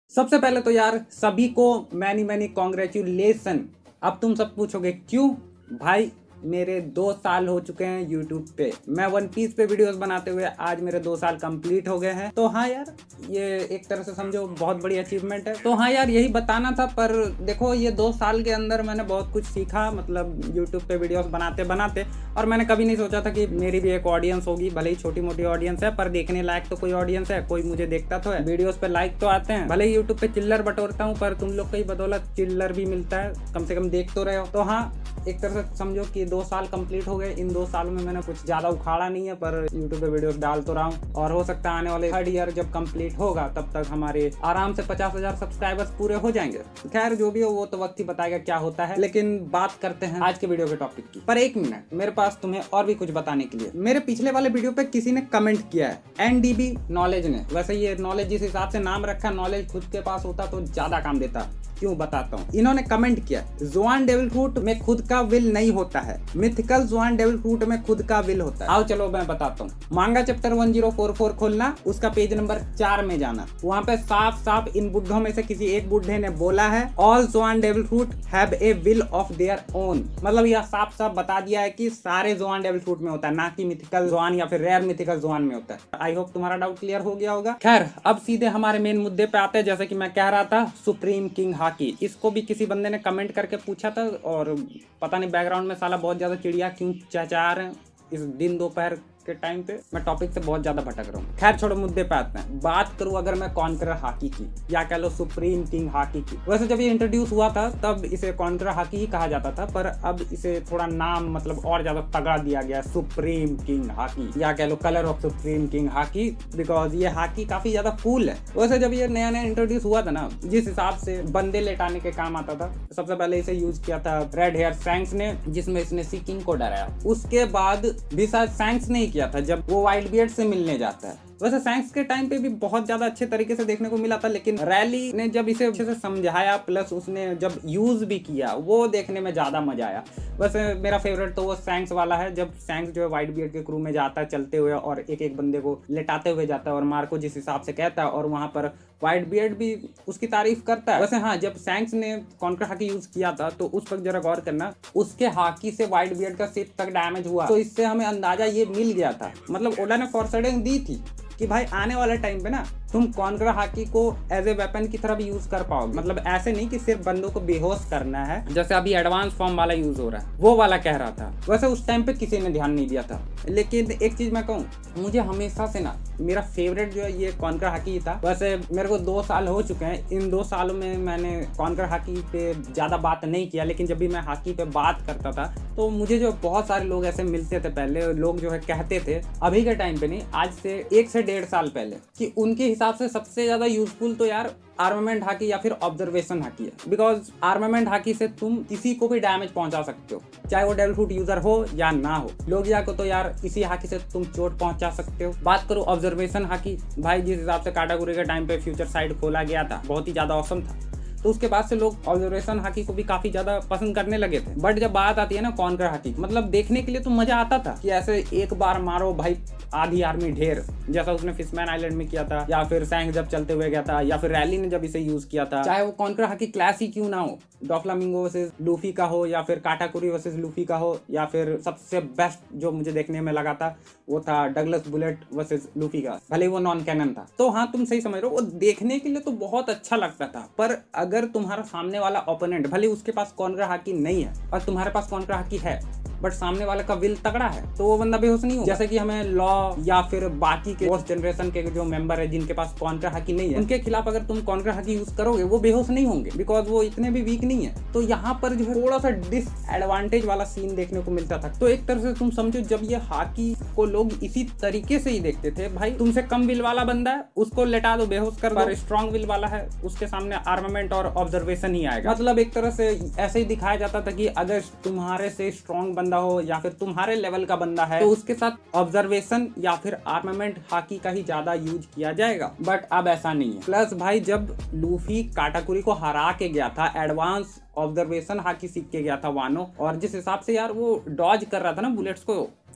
सबसे पहले तो यार सभी को मैनी मैनी कॉन्ग्रेचुलेसन। अब तुम सब पूछोगे क्यों भाई, मेरे 2 साल हो चुके हैं यूट्यूब पे। मैं वन पीस पे वीडियोस बनाते हुए आज मेरे 2 साल कंप्लीट हो गए हैं। तो हाँ यार, ये एक तरह से समझो बहुत बड़ी अचीवमेंट है। तो हाँ यार, यही बताना था। पर देखो, ये 2 साल के अंदर मैंने बहुत कुछ सीखा, मतलब यूट्यूब पे वीडियोस बनाते बनाते। और मैंने कभी नहीं सोचा था कि मेरी भी एक ऑडियंस होगी, भले ही छोटी मोटी ऑडियंस है पर देखने लायक तो कोई ऑडियंस है, कोई मुझे देखता तो है, वीडियोस पे लाइक तो आते हैं। भले ही यूट्यूब पे चिल्लर बटोरता हूँ पर तुम लोग की बदौलत चिल्लर भी मिलता है, कम से कम देख तो रहे हो। तो हाँ, एक तरह से समझो कि 2 साल कंप्लीट हो गए। इन 2 सालों में मैंने कुछ ज्यादा उखाड़ा नहीं है, पर यूट्यूब पे वीडियोस डाल तो रहा हूँ। और हो सकता है आने वाले 3rd ईयर जब कंप्लीट होगा तब तक हमारे आराम से 50,000 सब्सक्राइबर्स पूरे हो जाएंगे। खैर जो भी हो वो तो वक्त ही बताएगा क्या होता है। लेकिन बात करते हैं आज के वीडियो के टॉपिक की। पर 1 मिनट, मेरे पास तुम्हें और भी कुछ बताने के लिए। मेरे पिछले वाले वीडियो पे किसी ने कमेंट किया है, NDB नॉलेज ने। वैसे ये नॉलेज जिस हिसाब से नाम रखा, नॉलेज खुद के पास होता तो ज्यादा काम देता। क्यों बताता हूँ। इन्होंने कमेंट किया, ज़ुआन डेविल फ्रूट में खुद का विल नहीं होता है, मिथिकल ज़ुआन डेविल फ्रूट में खुद का विल होता है। आओ चलो मैं बताता हूँ। मांगा चैप्टर 1044 खोलना, उसका पेज नंबर 4 में जाना। वहाँ पे साफ साफ इन बुड्ढों में से किसी एक बुड्ढे ने बोला है, all Zoan devil fruit have a will of their own. मतलब यह साफ साफ बता दिया है कि सारे ज़ुआन डेविल फ्रूट में होता है, ना कि मिथिकल ज़ुआन या फिर रेयर मिथिकल ज़ुआन में होता है। आई होप तुम्हारा डाउट क्लियर हो गया होगा। खैर अब सीधे हमारे मेन मुद्दे पे आते हैं। जैसे कि मैं कह रहा था, सुप्रीम किंग हाकी, इसको भी किसी बंदे ने कमेंट करके पूछा था। और पता नहीं बैकग्राउंड में साला बहुत ज्यादा चिड़िया क्यों चहचहा रहे हैं इस दिन दोपहर के टाइम पे। मैं टॉपिक से बहुत ज्यादा भटक रहा हूँ। खैर छोड़ो, मुद्दे पे आते हैं। बात करूँ अगर मैं कॉन्करर हाकी की, या कह लो सुप्रीम किंग हाकी की। वैसे जब ये इंट्रोड्यूस हुआ था तब इसे कॉन्करर हाकी ही कहा जाता था, पर अब इसे थोड़ा नाम मतलब और ज्यादा तगड़ा दिया गया, सुप्रीम किंग हाकी, या कह लो कलर ऑफ सुप्रीम किंग हाकी, बिकॉज ये हाकी काफी ज्यादा कूल है। वैसे जब ये नया नया इंट्रोड्यूस हुआ था ना, जिस हिसाब से बंदे लेटाने के काम आता था, सबसे पहले इसे यूज किया था रेड हेयर सैंक्स ने, जिसमें इसने सी किंग को डराया। उसके बाद भी शायद सैंक्स ने ही किया था जब वो वाइल्ड बियर्ड से मिलने जाता है। वैसे सैंक्स के टाइम पे भी बहुत ज्यादा अच्छे तरीके से देखने को मिला था, लेकिन रैली ने जब इसे अच्छे से समझाया, प्लस उसने जब यूज भी किया, वो देखने में ज्यादा मजा आया। वैसे मेरा फेवरेट तो वो सैंक्स वाला है, जब सैंक्स जो है वाइट बियर्ड के क्रू में जाता है चलते हुए और एक एक बंदे को लेटाते हुए जाता है और मार्को जिस हिसाब से कहता है, और वहां पर वाइट बियर्ड भी उसकी तारीफ करता है। वैसे हाँ, जब सैंक्स ने कॉन्कर हाकी यूज किया था तो उस वक्त जरा गौर करना, उसके हाकी से वाइट बियर्ड का सिर तक डैमेज हुआ। तो इससे हमें अंदाजा ये मिल गया था, मतलब ओडा ने फॉरशेडोइंग दी थी कि भाई आने वाले टाइम पे ना तुम कॉन्करर हाकी को एज ए वेपन की तरह भी यूज कर पाओगे। मतलब ऐसे नहीं कि सिर्फ बंदों को बेहोश करना है, जैसे अभी एडवांस फॉर्म वाला यूज हो रहा है, वो वाला कह रहा था। वैसे उस टाइम पे किसी ने ध्यान नहीं दिया था। लेकिन एक चीज मैं कहूँ, मुझे हमेशा से ना मेरा फेवरेट जो है ये कॉन्करर हाकी ही था। वैसे मेरे को 2 साल हो चुके हैं, इन 2 सालों में मैंने कॉन्करर हाकी पे ज्यादा बात नहीं किया, लेकिन जब भी मैं हाकी पे बात करता था तो मुझे जो बहुत सारे लोग ऐसे मिलते थे, पहले लोग जो है कहते थे, अभी के टाइम पे नहीं, आज से 1 से 1.5 साल पहले, कि उनके हिसाब से सबसे ज्यादा यूजफुल तो यार आर्मामेंट हाकी या फिर ऑब्जर्वेशन हाकी है। बिकॉज आर्मामेंट हाकी से तुम किसी को भी डैमेज पहुंचा सकते हो, चाहे वो डेविल फ्रूट यूजर हो या ना हो। लोगिया को तो यार इसी हाकी से तुम चोट पहुंचा सकते हो। बात करो ऑब्जर्वेशन हाकी, भाई जिस हिसाब से काटागुरी के टाइम पे फ्यूचर साइड खोला गया था, बहुत ही ज्यादा ऑसम था। तो उसके बाद से लोग ऑब्जर्वेशन हाकी को भी काफी ज्यादा पसंद करने लगे थे। बट जब बात आती है ना कॉन्करर हाकी, मतलब देखने के लिए तो मजा आता था कि ऐसे एक बार मारो भाई आधी आर्मी ढेर, जैसा उसने फिशमैन आइलैंड में किया था, या फिर सैंक्स जब चलते हुए गया था, या फिर रैली ने जब इसे यूज किया था। चाहे वो कॉन्करर हाकी क्लास ही क्यों ना हो, डॉफ्लामिंगो वर्सेस लूफी का हो, या फिर काटाकुरी वर्सेस लूफी का हो, या फिर सबसे बेस्ट जो मुझे देखने में लगा था वो था डगलस बुलेट वर्सेस लूफी का, भले वो नॉन कैनन था। तो हाँ, तुम सही समझ रहे हो, वो देखने के लिए तो बहुत अच्छा लगता था। पर अगर तुम्हारा सामने वाला ओपोनेंट, भले उसके पास कॉन्करर हाकी नहीं है और तुम्हारे पास कॉन्करर हाकी है, बट सामने वाले का विल तगड़ा है, तो वो बंदा बेहोश नहीं होगा। जैसे कि हमें लॉ या फिर बाकी के फर्स्ट जनरेशन के जो मेंबर है जिनके पास कॉन्करर हाकी नहीं है, उनके खिलाफ अगर तुम कॉन्करर हाकी यूज करोगे, वो बेहोश नहीं होंगे, बिकॉज वो इतने भी वीक नहीं है। तो यहाँ पर जो है थोड़ा सा डिसएडवांटेज वाला सीन देखने को मिलता था। तो एक तरह से तुम समझो, जब ये हाकी को लोग इसी तरीके से ही देखते थे, भाई तुमसे कम विल वाला बंदा है उसको लेटा दो, बेहोश कर दो, स्ट्रॉन्ग विल वाला है उसके सामने आर्मामेंट और ऑब्जर्वेशन ही आएगा। मतलब एक तरह से ऐसे ही दिखाया जाता था कि अगर तुम्हारे से स्ट्रॉन्ग बंदा हो या फिर तुम्हारे लेवल का बंदा है, तो उसके साथ ऑब्जर्वेशन या फिर आर्मामेंट हाकी का ही ज्यादा यूज किया जाएगा। बट अब ऐसा नहीं है। प्लस भाई जब लूफी काटाकुरी को हरा के गया था, एडवांस ऑब्जर्वेशन हाकी सीख के गया था वानो, और जिस हिसाब से यार वो डॉज कर रहा था ना बुलेट्स को,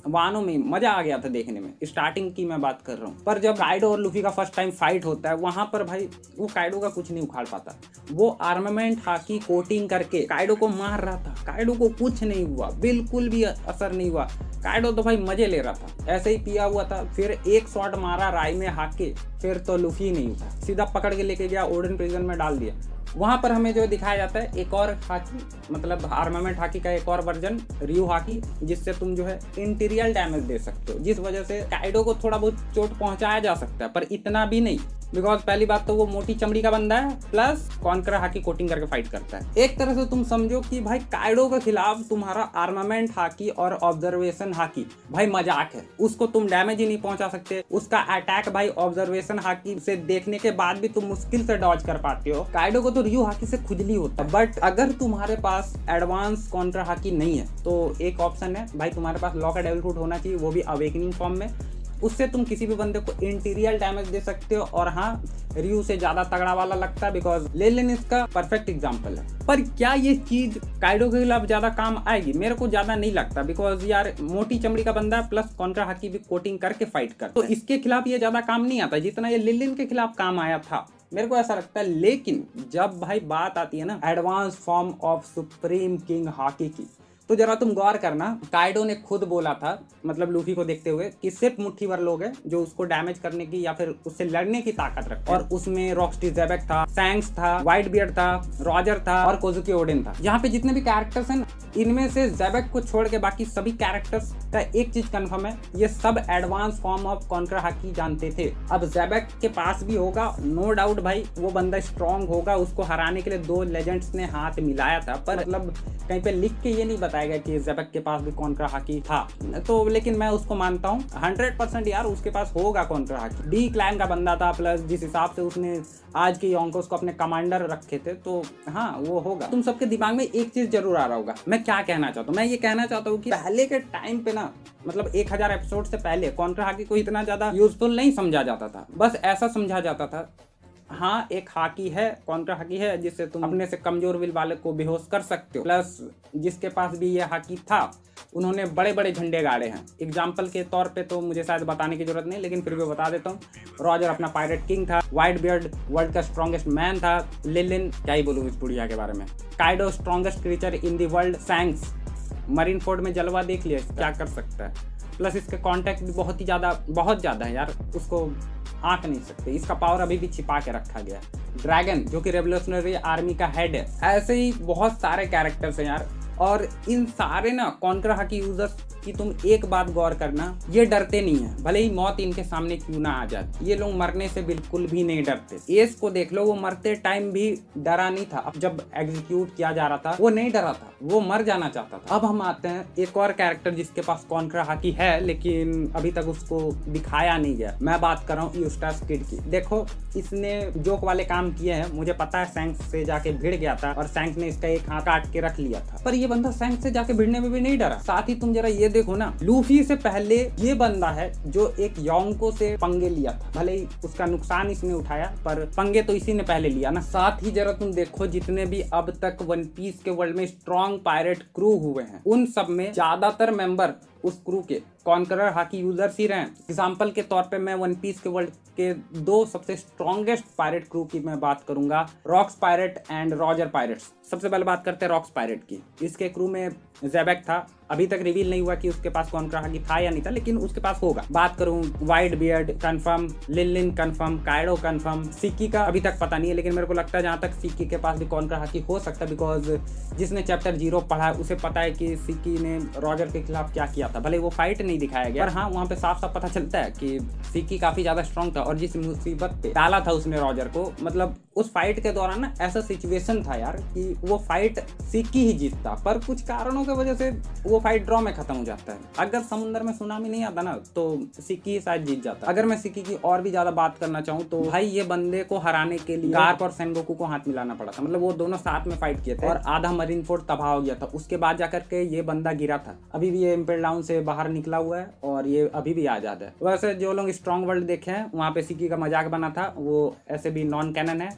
वानों में मजा आ गया था देखने में, स्टार्टिंग की मैं बात कर रहा हूँ। पर जब काइडो और लूफी का फर्स्ट टाइम फाइट होता है वहां पर भाई वो काइडो का कुछ नहीं उखाड़ पाता। वो आर्मामेंट हाकी कोटिंग करके काइडो को मार रहा था, काइडो को कुछ नहीं हुआ, बिल्कुल भी असर नहीं हुआ। काइडो तो भाई मजे ले रहा था, ऐसे ही पिया हुआ था। फिर एक शॉट मारा राई में हाके, फिर तो लूफी नहीं उठा, सीधा पकड़ के लेके गया ओडन प्रिजन में डाल दिया। वहां पर हमें जो दिखाया जाता है एक और हाकी, मतलब आर्मामेंट हाकी का एक और वर्जन रियू हाकी, जिससे तुम जो है इंटीरियर डैमेज दे सकते हो, जिस वजह से काइडो को थोड़ा बहुत चोट पहुंचाया जा सकता है, पर इतना भी नहीं। बिकॉज पहली बात तो वो मोटी चमड़ी का बंदा है, प्लस कॉन्करर हाकी कोटिंग करके फाइट करता है। एक तरह से तुम समझो कि भाई काइडो के खिलाफ तुम्हारा आर्मामेंट हाकी और ऑब्जर्वेशन हाकी भाई मजाक है। उसको तुम डैमेज ही नहीं पहुंचा सकते, उसका अटैक भाई ऑब्जर्वेशन हाकी से देखने के बाद भी तुम मुश्किल से डॉज कर पाते हो। काइडो को तो रियू हाकी से खुजली होता है। बट अगर तुम्हारे पास एडवांस कॉन्करर हाकी नहीं है तो एक ऑप्शन है भाई, तुम्हारे पास लॉ का डेविल फ्रूट होना चाहिए, वो भी अवेकनिंग फॉर्म में। उससे तुम किसी भी बंदे को इंटीरियर डैमेज दे सकते हो। और हाँ, रियू से ज्यादा तगड़ा वाला लगता है बिकॉज लेलिन इसका परफेक्ट एग्जांपल है। पर क्या ये चीज काइडो के खिलाफ ज्यादा काम आएगी? मेरे को ज्यादा नहीं लगता, बिकॉज यार मोटी चमड़ी का बंदा है, प्लस कॉन्करर हाकी भी कोटिंग करके फाइट कर, तो इसके खिलाफ ये ज्यादा काम नहीं आता जितना ये लेलिन के खिलाफ काम आया था, मेरे को ऐसा लगता है। लेकिन जब भाई बात आती है ना advance form of supreme king हाकी की, तो जरा तुम गौर करना, काइडो ने खुद बोला था, मतलब लूफी को देखते हुए, कि सिर्फ मुट्ठी भर लोग हैं जो उसको डैमेज करने की या फिर उससे लड़ने की ताकत रखते हैं। और उसमें रॉकस्टी ज़ेबेक था, सैंक्स था, व्हाइट बियर्ड था, रॉजर था और कोजुकी ओडेन था। यहाँ पे जितने भी कैरेक्टर्स हैं इनमें से ज़ेबेक को छोड़ के बाकी सभी कैरेक्टर्स का एक चीज कंफर्म है, ये सब एडवांस फॉर्म ऑफ कॉन्करर हाकी जानते थे। अब ज़ेबेक के पास भी होगा, नो डाउट भाई वो बंदा स्ट्रॉन्ग होगा, उसको हराने के लिए 2 लेजेंड्स ने हाथ मिलाया था, पर मतलब कहीं पे लिख के ये नहीं बताया गया कि ज़ेबेक के पास भी कॉन्करर हाकी था। तो लेकिन मैं उसको मानता हूँ 100% यार, उसके पास होगा कॉन्करर हाकी। डी क्लैन का बंदा था, प्लस जिस हिसाब से उसने आज के योंकोस को अपने कमांडर रखे थे, तो हाँ वो होगा। तुम सबके दिमाग में एक चीज जरूर आ रहा होगा, मैं क्या कहना चाहता हूँ। मैं ये कहना चाहता हूँ कि पहले के टाइम पे ना, मतलब 1000 एपिसोड से पहले कॉन्करर हाकी को इतना ज्यादा यूजफुल नहीं समझा जाता था। बस ऐसा समझा जाता था, हाँ एक हाकी है, कॉन्करर हाकी है, जिससे तुम अपने से कमजोर विल वाले को बेहोश कर सकते हो। प्लस जिसके पास भी ये हाकी था उन्होंने बड़े बड़े झंडे गाड़े हैं। एग्जाम्पल के तौर पे तो मुझे शायद बताने की जरूरत नहीं, लेकिन फिर भी बता देता हूँ। रॉजर अपना पायरेट किंग था, व्हाइट बियर्ड वर्ल्ड का स्ट्रॉन्गेस्ट मैन था, लिलिन क्या ही बोलूँ इस बुढ़िया के बारे में, Kaido strongest creature in the world, Shanks Marineford में जलवा देख लिया, क्या कर सकता है। प्लस इसके कॉन्टैक्ट भी बहुत ज़्यादा है यार, उसको आंक नहीं सकते, इसका पावर अभी भी छिपा के रखा गया है। ड्रैगन जो कि रेवोल्यूशनरी आर्मी का हेड है, ऐसे ही बहुत सारे कैरेक्टर्स हैं यार। और इन सारे ना कॉन्करर हाकी यूजर्स की तुम एक बात गौर करना, ये डरते नहीं है, भले ही मौत इनके सामने क्यों ना आ जाए, ये लोग मरने से बिल्कुल भी नहीं डरते। एस को देख लो, वो मरते टाइम भी डरा नहीं था। अब जब एग्जीक्यूट किया जा रहा था वो नहीं डरा था, वो मर जाना चाहता था। अब हम आते हैं एक और कैरेक्टर जिसके पास कॉन्करर हाकी है लेकिन अभी तक उसको दिखाया नहीं गया। मैं बात कर रहा हूँ यूस्टास किड की। देखो इसने जोक वाले काम किए हैं, मुझे पता है सैंक्स से जाके भिड़ गया था और सैंक्स ने इसका एक हाथ काट के रख लिया था, पर ये बंदा सैंक्स से जाके भिड़ने में भी नहीं डरा। साथ ही तुम जरा ये देखो ना, लूफी से पहले ये बंदा है जो एक योंको से पंगे लिया था, भले ही उसका नुकसान इसने उठाया पर पंगे तो इसी ने पहले लिया ना। साथ ही जरा तुम देखो जितने भी अब तक वन पीस के वर्ल्ड में स्ट्रॉन्ग पायरेट क्रू हुए हैं, उन सब में ज्यादातर मेंबर उस क्रू के कॉन्करर हाकी यूजर्स ही रहे। एग्जाम्पल के तौर पे मैं वन पीस के वर्ल्ड के 2 सबसे स्ट्रॉन्गेस्ट पायरेट क्रू की मैं बात करूंगा, Rocks pirate and Roger pirates. सबसे पहले बात करते हैं रॉक्स पायरेट की। इसके क्रू में ज़ेबेक था, अभी तक रिवील नहीं हुआ कि उसके पास कॉन्करर हाकी था या नहीं था, लेकिन उसके पास होगा। बात करूं Whitebeard confirm, Linlin confirm, Kaido confirm, सिक्की का अभी तक पता नहीं है, लेकिन मेरे को लगता है जहां तक सिक्की के पास भी कॉन्करर हाकी हो सकता है, बिकॉज जिसने चैप्टर 0 पढ़ा है उसे पता है कि सिक्की ने रॉजर के खिलाफ क्या किया था। भले वो फाइट नहीं दिखाया गया, पर हाँ वहाँ पे साफ साफ पता चलता है कि सिक्की काफी ज्यादा स्ट्रॉन्ग था और जिस मुसीबत पे डाला था उसने रॉजर को, मतलब उस फाइट के दौरान ना ऐसा सिचुएशन था यार कि वो फाइट सिक्की ही जीतता, पर कुछ कारणों की वजह से वो फाइट ड्रॉ में खत्म हो जाता है। अगर समुद्र में सुनामी नहीं आता ना तो सिक्की शायद जीत जाता। अगर मैं सिक्की की और भी ज्यादा बात करना चाहूँ तो भाई ये बंदे को हराने के लिए गार्प और सेनगोकू को हाथ मिलाना पड़ा था, मतलब वो दोनों साथ में फाइट किए थे और आधा मरीन फोर्ट तबाह हो गया था। उसके बाद जाकर के ये बंदा गिरा था, अभी भी ये इम्पेल डाउन से बाहर निकला हुआ है और ये अभी भी आजाद है। वैसे जो लोग स्ट्रॉन्ग वर्ल्ड देखे हैं वहाँ पे सिक्की का मजाक बना था, वो ऐसे भी नॉन कैनन है,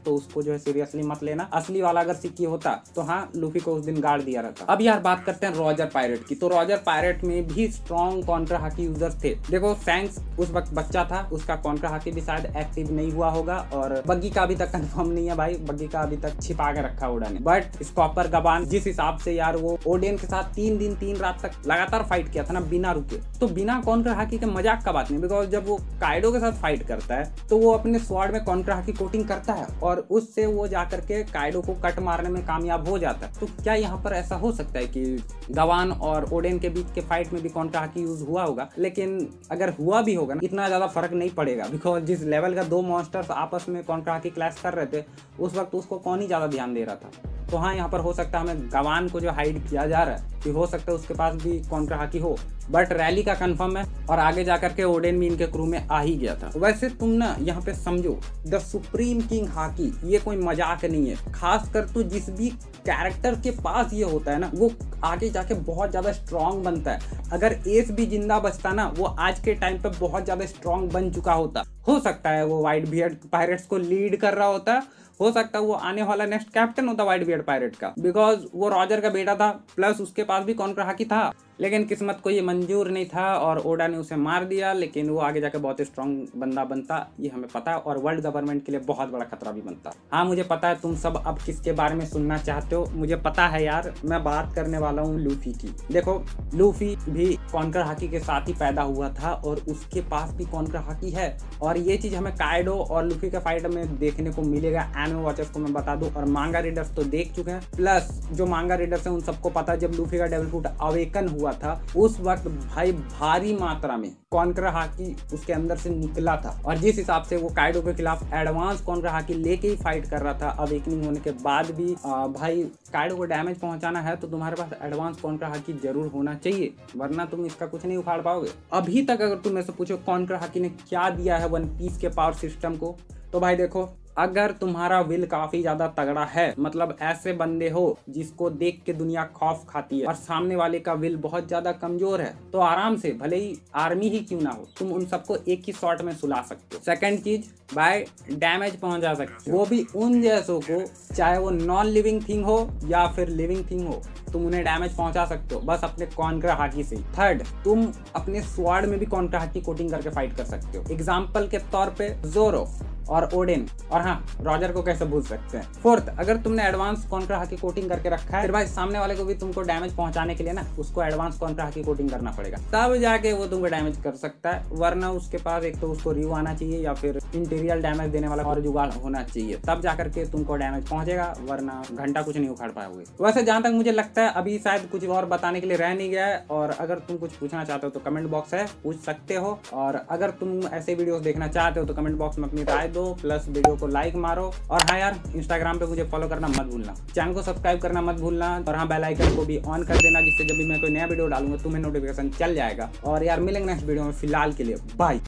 तो उसको जो है सीरियसली मत लेना। असली वाला अगर सिक्की होता तो हाँ लूफी को उस दिन गाड़ दिया रहता। अब यार बात करते हैं रॉजर पायरेट की। तो रॉजर पायरेट में भी स्ट्रॉन्ग काउंटर हाकी यूजर्स थे। देखो सैंक्स उस वक्त बच्चा था, उसका काउंटर हाकी भी शायद एक्टिव नहीं हुआ होगा, और बग्गी का अभी तक कंफर्म नहीं है भाई, बग्गी का अभी तक छिपा के रखा ओडा ने। बट स्कॉपर गबान जिस हिसाब से यार वो ओडेन के साथ 3 दिन 3 रात तक लगातार फाइट किया था ना बिना रुके, तो बिना काउंटर हाकी के मजाक का बात नहीं। बिकॉज जब वो काइडो के साथ फाइट करता है तो वो अपने स्वॉर्ड में काउंटर हाकी कोटिंग करता है और उससे वो जाकर के काइडो को कट मारने में कामयाब हो जाता है। तो क्या यहाँ पर ऐसा हो सकता है कि गवान और ओडेन के बीच के फाइट में भी काउंटर हाकी यूज हुआ होगा? लेकिन अगर हुआ भी होगा ना, इतना ज्यादा फर्क नहीं पड़ेगा, बिकॉज जिस लेवल का 2 मॉन्स्टर्स आपस में काउंटर हाकी क्लैश कर रहे थे उस वक्त उसको कौन ही ज्यादा ध्यान दे रहा था। तो हाँ यहाँ पर हो सकता है हमें गवान को जो हाइड किया जा रहा है कि हो सकता है उसके पास भी काउंटर हाकी हो, बट रैली का कंफर्म है और आगे जाकर के ओडेन भी इनके क्रू में आ ही गया था। वैसे तुम ना यहाँ पे समझो, द सुप्रीम किंग हाकी ये कोई मजाक नहीं है। खासकर तो जिस भी कैरेक्टर के पास ये होता है ना, वो आगे जाके बहुत ज्यादा स्ट्रांग बनता है। अगर एस भी जिंदा बचता ना, वो आज के टाइम पे बहुत ज्यादा स्ट्रांग बन चुका होता। हो सकता है वो व्हाइट बियर्ड पायरेट्स को लीड कर रहा होता, हो सकता है वो आने वाला नेक्स्ट कैप्टन होता व्हाइट बियर्ड पायरेट का, बिकॉज वो रॉजर का बेटा था, प्लस उसके पास भी काउंटर हाकी था। लेकिन किस्मत को ये मंजूर नहीं था और ओडा ने उसे मार दिया। लेकिन वो आगे जाके बहुत स्ट्रांग बंदा बनता, ये हमें पता है, और वर्ल्ड गवर्नमेंट के लिए बहुत बड़ा खतरा भी बनता। हाँ मुझे पता है तुम सब अब किसके बारे में सुनना चाहते हो, मुझे पता है यार, मैं बात करने वाला हूँ लूफी की। देखो लूफी भी काउंटर हाकी के साथ ही पैदा हुआ था और उसके पास भी काउंटर हाकी है, और ये चीज हमें काइडो और लूफी के फाइट में देखने को मिलेगा। एनिमे वॉचर्स को मैं बता दूं, और मांगा रीडर्स तो देख चुके हैं, प्लस जो मांगा रीडर्स हैं उन सबको पता है जब लूफी का डेविल फ्रूट अवेकन हुआ था उस वक्त भाई भारी मात्रा में काउंटर हाकी उसके अंदर से निकला था, और जिस हिसाब से वो काइडो के खिलाफ एडवांस काउंटर हाकी लेके ही फाइट कर रहा था अवेकनिंग होने के बाद भी, भाई काइडो को डैमेज पहुंचाना है तो तुम्हारे पास एडवांस काउंटर हाकी जरूर होना चाहिए, वरना तुम इसका कुछ नहीं उखाड़ पाओगे। अभी तक अगर तुम ऐसे पूछो काउंटर हाकी ने क्या दिया है वन पीस के पावर सिस्टम को, तो भाई देखो, अगर तुम्हारा विल काफी ज्यादा तगड़ा है, मतलब ऐसे बंदे हो जिसको देख के दुनिया खौफ खाती है, और सामने वाले का विल बहुत ज्यादा कमजोर है, तो आराम से भले ही आर्मी ही क्यों ना हो, तुम उन सबको एक ही शॉट में सुला सकते हो। सेकंड चीज, भाई डैमेज पहुंचा सकते हो, वो भी उन जैसों को, चाहे वो नॉन लिविंग थिंग हो या फिर लिविंग थिंग हो, तुम उन्हें डैमेज पहुंचा सकते हो बस अपने काउंटर हाकी से। थर्ड, तुम अपने स्वॉर्ड में भी काउंटर हाकी कोटिंग करके फाइट कर सकते हो, एग्जाम्पल के तौर पे जोरो और ओडेन, और हाँ रॉजर को कैसे भूल सकते हैं। फोर्थ, अगर तुमने एडवांस काउंटर हाकी कोटिंग करके रखा है, फिर भाई सामने वाले को भी तुमको डैमेज पहुंचाने के लिए ना उसको एडवांस काउंटर हाकी कोटिंग करना पड़ेगा, तब जाके वो तुमको डैमेज कर सकता है, वरना उसके पास एक तो उसको रिव आना चाहिए या फिर इंटीरियर डैमेज देने वाला और जुगाड़ होना चाहिए, तब जाकर के तुमको डैमेज पहुंचेगा, वरना घंटा कुछ नहीं उखाड़ पाओगे। वैसे जहां तक मुझे लगता है अभी शायद कुछ और बताने के लिए रह नहीं गया है, और अगर तुम कुछ पूछना चाहते हो तो कमेंट बॉक्स है, पूछ सकते हो, और अगर तुम ऐसे वीडियोस देखना चाहते हो तो कमेंट बॉक्स में अपनी राय दो, प्लस वीडियो को लाइक मारो, और हाँ यार इंस्टाग्राम पे मुझे फॉलो करना मत भूलना, चैनल को सब्सक्राइब करना मत भूलना, और हाँ बेल आइकन को भी ऑन कर देना, जिससे जब भी मैं कोई नया वीडियो डालूंगा तुम्हें नोटिफिकेशन चल जाएगा। और यार मिलेंगे नेक्स्ट वीडियो में, फिलहाल के लिए बाय।